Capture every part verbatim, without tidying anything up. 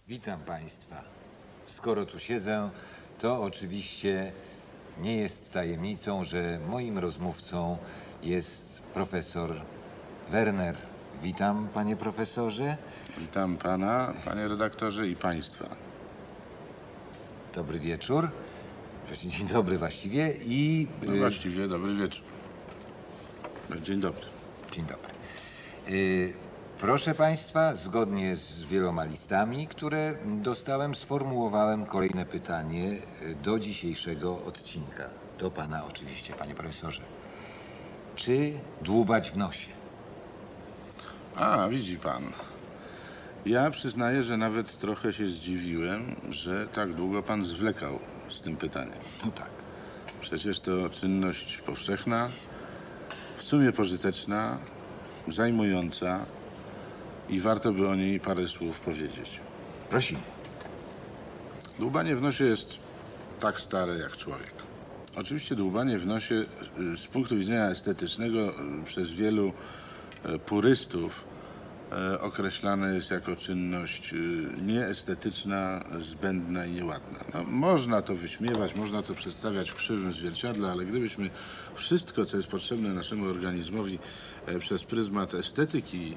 Witam Państwa. Skoro tu siedzę, to oczywiście nie jest tajemnicą, że moim rozmówcą jest profesor Werner. Witam, panie profesorze. Witam pana, panie redaktorze i państwa. Dobry wieczór. Dzień dobry właściwie i... No właściwie dobry wieczór. Dzień dobry. Dzień dobry. Y, Proszę Państwa, zgodnie z wieloma listami, które dostałem, sformułowałem kolejne pytanie do dzisiejszego odcinka. Do Pana oczywiście, Panie Profesorze. Czy dłubać w nosie? A, widzi pan. Ja przyznaję, że nawet trochę się zdziwiłem, że tak długo pan zwlekał z tym pytaniem. No tak. Przecież to czynność powszechna, w sumie pożyteczna, zajmująca i warto by o niej parę słów powiedzieć. Prosimy. Dłubanie w nosie jest tak stare jak człowiek. Oczywiście dłubanie w nosie z punktu widzenia estetycznego przez wielu purystów określane jest jako czynność nieestetyczna, zbędna i nieładna. No, można to wyśmiewać, można to przedstawiać w krzywym zwierciadle, ale gdybyśmy wszystko, co jest potrzebne naszemu organizmowi przez pryzmat estetyki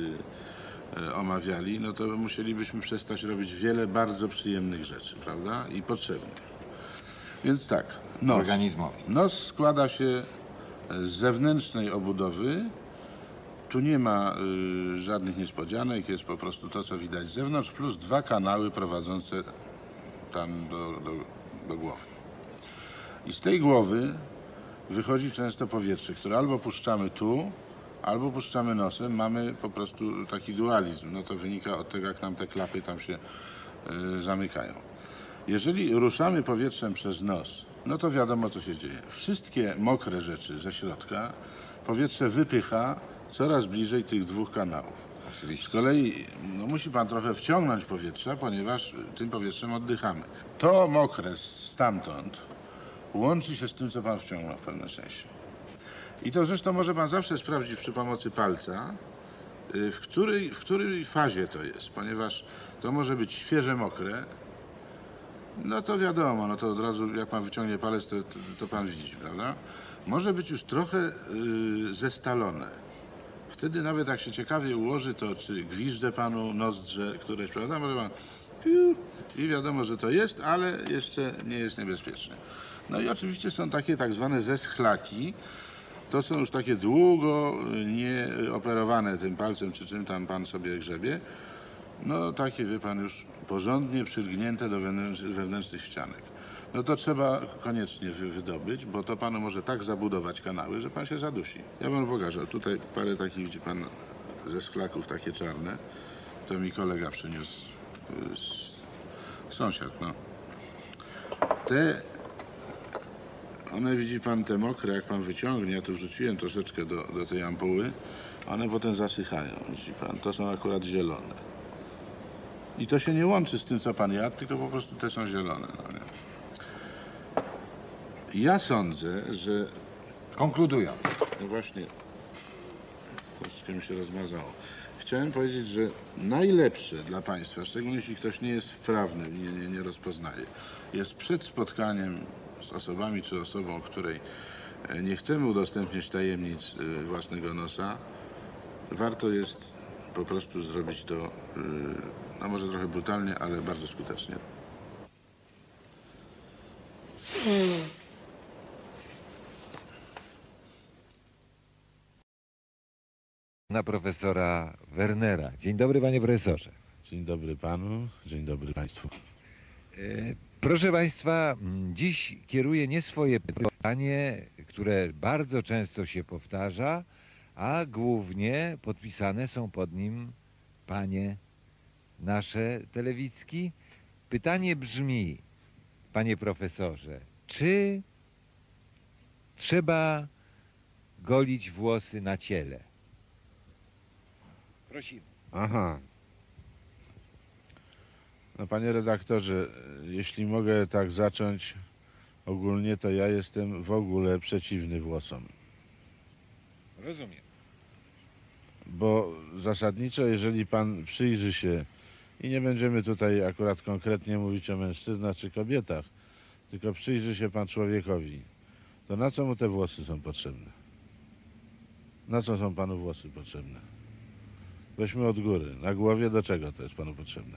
omawiali, no to musielibyśmy przestać robić wiele bardzo przyjemnych rzeczy, prawda? I potrzebnych. Więc tak, nos. Organizmowi. Nos składa się z zewnętrznej obudowy. Tu nie ma y, żadnych niespodzianek, jest po prostu to, co widać z zewnątrz, plus dwa kanały prowadzące tam do, do, do głowy. I z tej głowy wychodzi często powietrze, które albo puszczamy tu, albo puszczamy nosem. Mamy po prostu taki dualizm. No to wynika od tego, jak nam te klapy tam się y, zamykają. Jeżeli ruszamy powietrzem przez nos, no to wiadomo, co się dzieje. Wszystkie mokre rzeczy ze środka powietrze wypycha coraz bliżej tych dwóch kanałów. Oczywiście. Z kolei no, musi pan trochę wciągnąć powietrza, ponieważ tym powietrzem oddychamy. To mokre stamtąd łączy się z tym, co pan wciągnął w pewnym sensie. I to zresztą może pan zawsze sprawdzić przy pomocy palca, w której, w której fazie to jest, ponieważ to może być świeże mokre. No to wiadomo, no to od razu jak pan wyciągnie palec, to, to, to pan widzi, prawda? Może być już trochę yy, zestalone. Wtedy nawet jak się ciekawie ułoży, to czy gwizdże panu nozdrze któreś, prawda? Może pan piu, i wiadomo, że to jest, ale jeszcze nie jest niebezpieczne. No i oczywiście są takie tak zwane zeschlaki. To są już takie długo nieoperowane tym palcem, czy czym tam pan sobie grzebie. No takie, wie pan, już porządnie przylgnięte do wewnętrznych, wewnętrznych ścianek. No to trzeba koniecznie wy, wydobyć, bo to panu może tak zabudować kanały, że pan się zadusi. Ja panu pokażę. Tutaj parę takich, widzi pan, ze szklaków, takie czarne. To mi kolega przyniósł, sąsiad, no. Te, one, widzi pan, te mokre, jak pan wyciągnie, ja tu wrzuciłem troszeczkę do, do tej ampuły, one potem zasychają, widzi pan. To są akurat zielone. I to się nie łączy z tym, co pan jadł, tylko po prostu te są zielone. No nie? Ja sądzę, że... Konkludując. No właśnie, troszeczkę mi się rozmazało. Chciałem powiedzieć, że najlepsze dla państwa, szczególnie jeśli ktoś nie jest wprawny, nie, nie, nie rozpoznaje, jest przed spotkaniem z osobami czy osobą, której nie chcemy udostępniać tajemnic własnego nosa, warto jest po prostu zrobić to, no może trochę brutalnie, ale bardzo skutecznie. Na profesora Wernera. Dzień dobry, panie profesorze. Dzień dobry panu, dzień dobry państwu. Proszę Państwa, dziś kieruję nie swoje pytanie, które bardzo często się powtarza, a głównie podpisane są pod nim panie nasze Telewicki. Pytanie brzmi, panie profesorze, czy trzeba golić włosy na ciele? Prosimy. Aha. No panie redaktorze, jeśli mogę tak zacząć ogólnie, to ja jestem w ogóle przeciwny włosom. Rozumiem. Bo zasadniczo, jeżeli pan przyjrzy się I nie będziemy tutaj akurat konkretnie mówić o mężczyznach czy kobietach, tylko przyjrzy się pan człowiekowi. To na co mu te włosy są potrzebne? Na co są panu włosy potrzebne? Weźmy od góry. Na głowie do czego to jest panu potrzebne?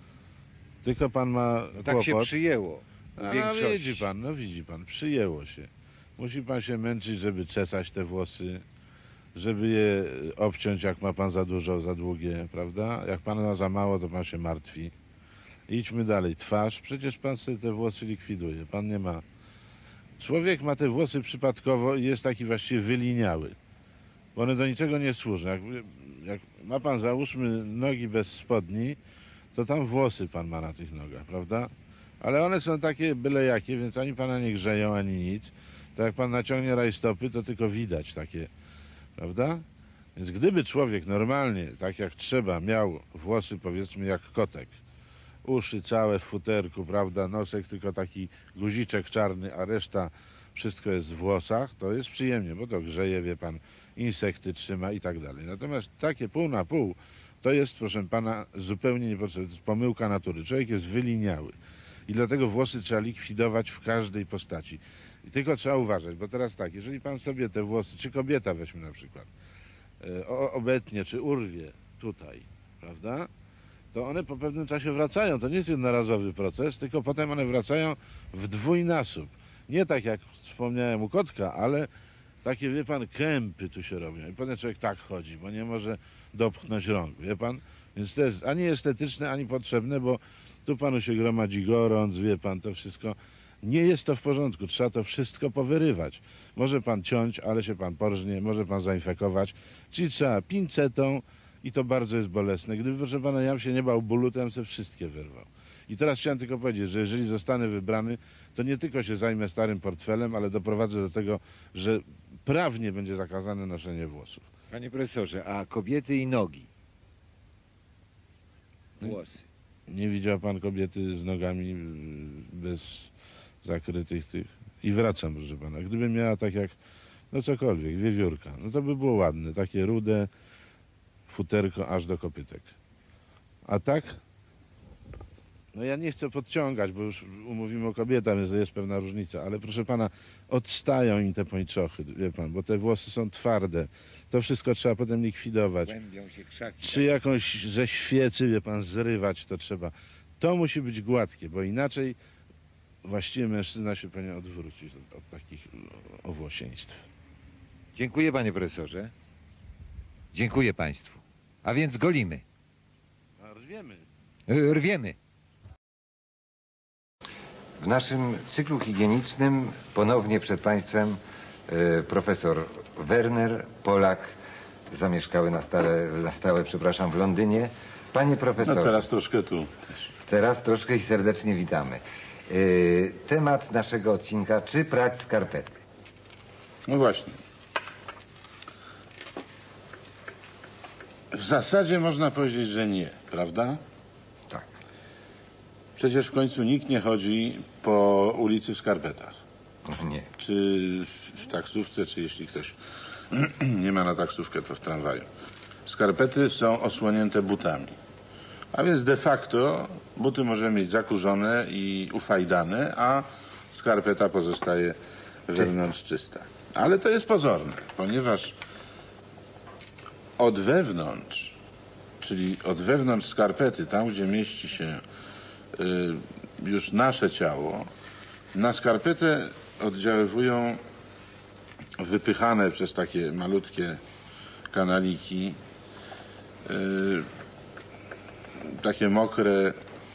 Tylko pan ma No tak się kłopot. przyjęło. W A, no większości. widzi pan, no widzi pan, przyjęło się. Musi pan się męczyć, żeby czesać te włosy, żeby je obciąć, jak ma pan za dużo, za długie, prawda? Jak pan ma za mało, to pan się martwi. Idźmy dalej. Twarz, przecież pan sobie te włosy likwiduje. Pan nie ma. Człowiek ma te włosy przypadkowo i jest taki właściwie wyliniały. Bo one do niczego nie służą. Jak, jak ma pan, załóżmy, nogi bez spodni, to tam włosy pan ma na tych nogach, prawda? Ale one są takie byle jakie, więc ani pana nie grzeją, ani nic. To jak pan naciągnie rajstopy, to tylko widać takie, prawda? Więc gdyby człowiek normalnie, tak jak trzeba, miał włosy, powiedzmy, jak kotek, uszy całe w futerku, prawda, nosek tylko taki guziczek czarny, a reszta wszystko jest w włosach, to jest przyjemnie, bo to grzeje, wie pan, insekty trzyma i tak dalej. Natomiast takie pół na pół, to jest, proszę pana, zupełnie niepotrzebne. To jest pomyłka natury. Człowiek jest wyliniały. I dlatego włosy trzeba likwidować w każdej postaci. I tylko trzeba uważać, bo teraz tak, jeżeli pan sobie te włosy, czy kobieta weźmy na przykład, o, obetnie, czy urwie tutaj, prawda, to one po pewnym czasie wracają. To nie jest jednorazowy proces, tylko potem one wracają w dwójnasób. Nie tak jak wspomniałem u kotka, ale takie, wie pan, kępy tu się robią. I potem człowiek tak chodzi, bo nie może dopchnąć rąk, wie pan? Więc to jest ani estetyczne, ani potrzebne, bo tu panu się gromadzi gorąc, wie pan, to wszystko. Nie jest to w porządku, trzeba to wszystko powyrywać. Może pan ciąć, ale się pan porżnie, może pan zainfekować, czyli trzeba pincetą i to bardzo jest bolesne. Gdyby, proszę pana, ja bym się nie bał bólu, to ja bym sobie wszystkie wyrwał. I teraz chciałem tylko powiedzieć, że jeżeli zostanę wybrany, to nie tylko się zajmę starym portfelem, ale doprowadzę do tego, że prawnie będzie zakazane noszenie włosów. Panie profesorze, a kobiety i nogi? Włosy. Nie widział pan kobiety z nogami bez zakrytych tych? I wracam, proszę pana. Gdyby miała tak jak, no cokolwiek, wiewiórka, no to by było ładne. Takie rude futerko aż do kopytek. A tak? No ja nie chcę podciągać, bo już umówimy o kobietach, więc jest pewna różnica. Ale proszę pana, odstają im te pończochy, wie pan, bo te włosy są twarde. To wszystko trzeba potem likwidować. Głębią się krzaki. Czy jakąś ze świecy, wie pan, zrywać to trzeba. To musi być gładkie, bo inaczej właściwie mężczyzna się powinien odwrócić od, od takich owłosieństw. Dziękuję, panie profesorze. Dziękuję państwu. A więc golimy. A rwiemy. Y, Rwiemy. W naszym cyklu higienicznym ponownie przed państwem y, profesor Werner, Polak, zamieszkały na stałe, na stałe, przepraszam, w Londynie. Panie profesorze. No teraz troszkę tu. Teraz troszkę i serdecznie witamy. Y, temat naszego odcinka, czy prać skarpety? No właśnie. W zasadzie można powiedzieć, że nie, prawda? Tak. Przecież w końcu nikt nie chodzi po ulicy w skarpetach. Nie. Czy w taksówce, czy jeśli ktoś nie ma na taksówkę, to w tramwaju. Skarpety są osłonięte butami. A więc de facto buty możemy mieć zakurzone i ufajdane, a skarpeta pozostaje wewnątrz czysta. Ale to jest pozorne, ponieważ od wewnątrz, czyli od wewnątrz skarpety, tam gdzie mieści się y, już nasze ciało, na skarpetę oddziaływują wypychane przez takie malutkie kanaliki y, takie mokre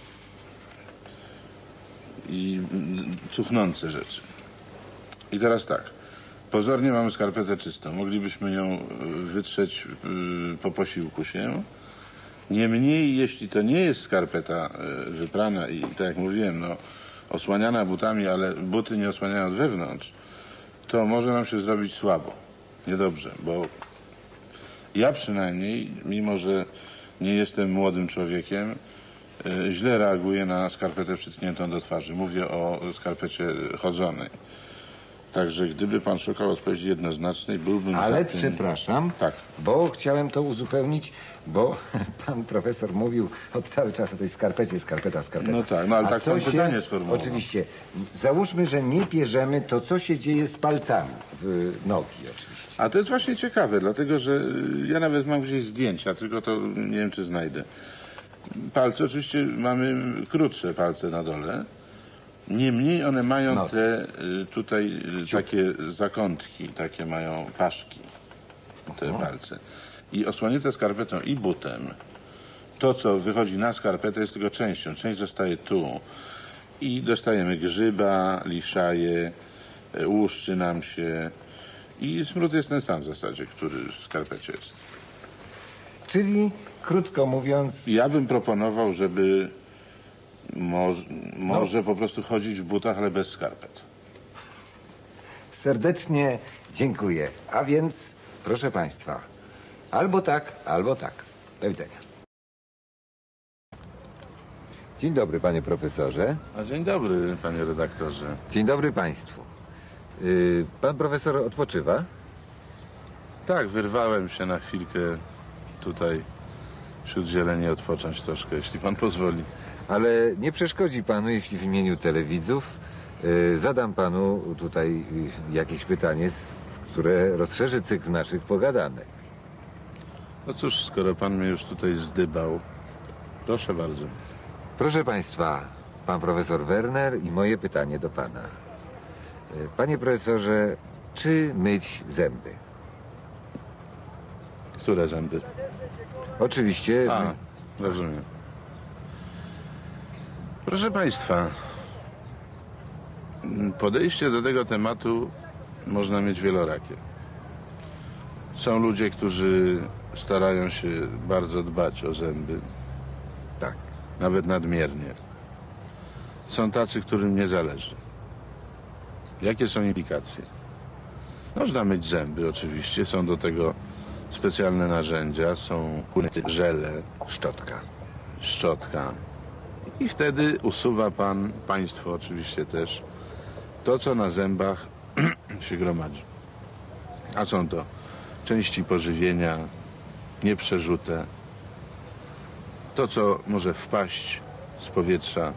i cuchnące rzeczy. I teraz tak, pozornie mamy skarpetę czystą, moglibyśmy ją wytrzeć y, po posiłku się. Niemniej, jeśli to nie jest skarpeta y, wyprana i tak jak mówiłem, no, osłaniana butami, ale buty nie osłaniają od wewnątrz, to może nam się zrobić słabo, niedobrze, bo ja przynajmniej, mimo że nie jestem młodym człowiekiem, y, źle reaguję na skarpetę przytkniętą do twarzy. Mówię o skarpecie chodzonej. Także gdyby pan szukał odpowiedzi jednoznacznej, byłbym Ale za tym... przepraszam, Tak. bo chciałem to uzupełnić, bo pan profesor mówił od cały czas o tej skarpecie, skarpeta, skarpeta. No tak, no ale A tak co pan się- pytanie sformułował. Oczywiście. Załóżmy, że nie pierzemy, to co się dzieje z palcami w nogi oczywiście. A to jest właśnie ciekawe, dlatego że y, ja nawet mam gdzieś zdjęcia, tylko to nie wiem, czy znajdę. Palce, oczywiście mamy krótsze palce na dole. Niemniej one mają No. te y, tutaj y, takie zakątki, takie mają paszki, te palce. I osłonięte skarpetą i butem, to co wychodzi na skarpetę jest tylko częścią. Część zostaje tu i dostajemy grzyba, liszaje, y, łuszczy nam się i smród jest ten sam w zasadzie, który w skarpecie jest. Czyli, krótko mówiąc, Ja bym proponował, żeby moż, może po prostu chodzić w butach, ale bez skarpet. serdecznie dziękuję. A więc, proszę państwa, albo tak, albo tak. Do widzenia. Dzień dobry, panie profesorze. A dzień dobry, panie redaktorze. Dzień dobry państwu. Yy, pan profesor odpoczywa? Tak, wyrwałem się na chwilkę tutaj wśród zieleni odpocząć troszkę, jeśli pan pozwoli. Ale nie przeszkodzi panu, jeśli w imieniu telewidzów yy, zadam panu tutaj yy, jakieś pytanie, s- które rozszerzy cykl naszych pogadanek. No cóż, skoro pan mnie już tutaj zdybał, proszę bardzo. Proszę państwa, pan profesor Werner i moje pytanie do pana. Yy, Panie profesorze, czy myć zęby? Które zęby? Oczywiście. A, rozumiem. Proszę państwa, podejście do tego tematu można mieć wielorakie. Są ludzie, którzy starają się bardzo dbać o zęby, Tak. nawet nadmiernie. Są tacy, którym nie zależy. Jakie są implikacje? Można myć zęby, oczywiście. Są do tego specjalne narzędzia, są płyny, żele, Szczotka. szczotka. I wtedy usuwa pan, państwo oczywiście też, to, co na zębach się gromadzi. A są to części pożywienia, nieprzerzute, to, co może wpaść z powietrza,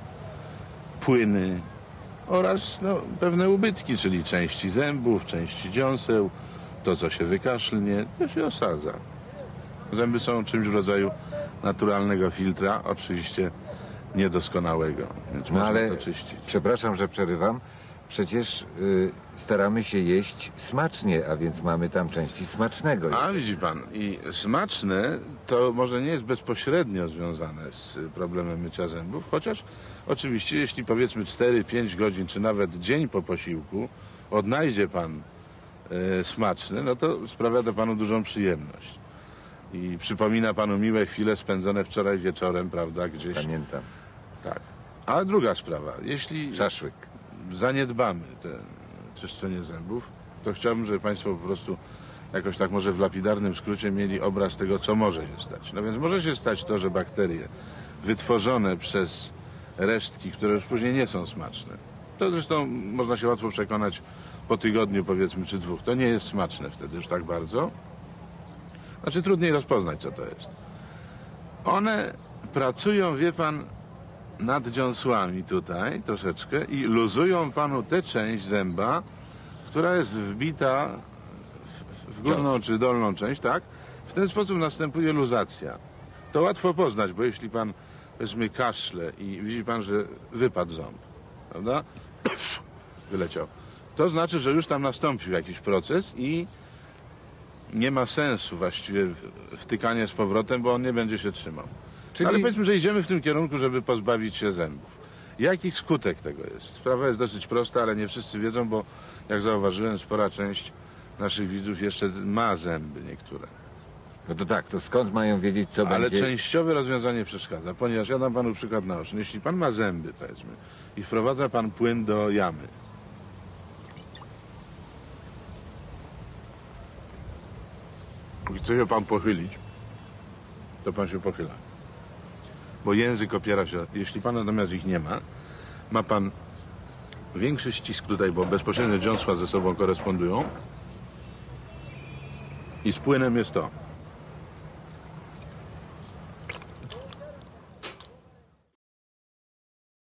płyny oraz no, pewne ubytki, czyli części zębów, części dziąseł, to, co się wykaszlnie, to się osadza. Zęby są czymś w rodzaju naturalnego filtra, oczywiście niedoskonałego, więc No można ale, to czyścić. przepraszam, że przerywam, przecież y, staramy się jeść smacznie, a więc mamy tam części smacznego. A widzi pan, i smaczne to może nie jest bezpośrednio związane z problemem mycia zębów, chociaż oczywiście jeśli powiedzmy cztery pięć godzin, czy nawet dzień po posiłku odnajdzie pan e, smaczne, no to sprawia to panu dużą przyjemność. I przypomina panu miłe chwile spędzone wczoraj wieczorem, prawda, gdzieś. Pamiętam. Tak. A druga sprawa, jeśli Szaszłyk. zaniedbamy te czyszczenie zębów, to chciałbym, żeby państwo po prostu jakoś tak może w lapidarnym skrócie mieli obraz tego, co może się stać. No więc może się stać to, że bakterie wytworzone przez resztki, które już później nie są smaczne, to zresztą można się łatwo przekonać po tygodniu powiedzmy, czy dwóch, to nie jest smaczne wtedy już tak bardzo. Znaczy trudniej rozpoznać, co to jest. One pracują, wie pan, nad dziąsłami tutaj troszeczkę i luzują panu tę część zęba, która jest wbita w górną czy dolną część, tak? W ten sposób następuje luzacja. To łatwo poznać, bo jeśli pan, powiedzmy, kaszle i widzi pan, że wypadł ząb, prawda? Wyleciał. To znaczy, że już tam nastąpił jakiś proces i nie ma sensu właściwie wtykanie z powrotem, bo on nie będzie się trzymał. Czyli- Ale powiedzmy, że idziemy w tym kierunku, żeby pozbawić się zębów. Jaki skutek tego jest? Sprawa jest dosyć prosta, ale nie wszyscy wiedzą, bo jak zauważyłem, spora część naszych widzów jeszcze ma zęby niektóre. No to tak, to skąd mają wiedzieć, co Ale będzie... częściowe rozwiązanie przeszkadza, ponieważ ja dam panu przykład naoczny. Jeśli pan ma zęby, powiedzmy, i wprowadza pan płyn do jamy, i chce się pan pochylić, to pan się pochyla. Bo język opiera się, jeśli pan natomiast ich nie ma, ma pan Większy ścisk tutaj, bo bezpośrednio dziąsła ze sobą korespondują. I z płynem jest to.